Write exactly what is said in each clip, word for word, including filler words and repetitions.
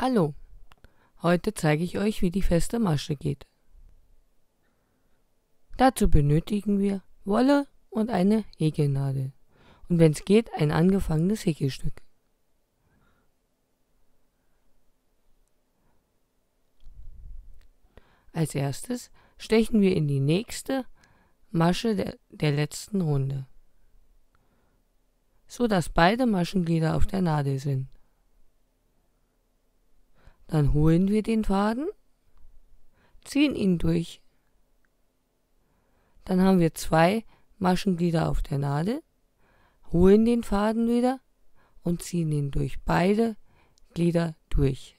Hallo, heute zeige ich euch, wie die feste Masche geht. Dazu benötigen wir Wolle und eine Häkelnadel und wenn es geht, ein angefangenes Häkelstück. Als erstes stechen wir in die nächste Masche der, der letzten Runde, so dass beide Maschenglieder auf der Nadel sind. Dann holen wir den Faden, ziehen ihn durch. Dann haben wir zwei Maschenglieder auf der Nadel, holen den Faden wieder und ziehen ihn durch beide Glieder durch.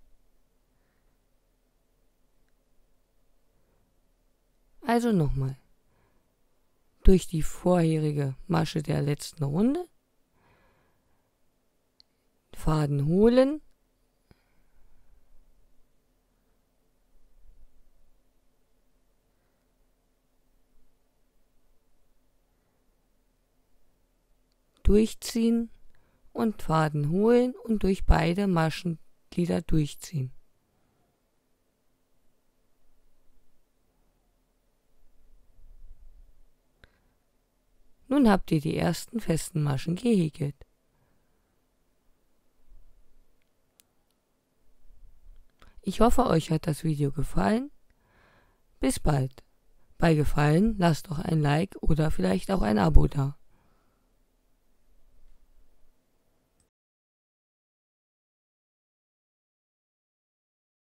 Also nochmal. Durch die vorherige Masche der letzten Runde, Faden holen, durchziehen und Faden holen und durch beide Maschenglieder durchziehen. Nun habt ihr die ersten festen Maschen gehäkelt. Ich hoffe, euch hat das Video gefallen. Bis bald. Bei Gefallen lasst doch ein Like oder vielleicht auch ein Abo da.